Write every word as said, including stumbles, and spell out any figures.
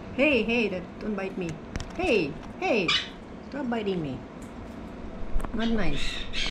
Hey, hey, that, don't bite me. Hey, hey, stop biting me. Not nice.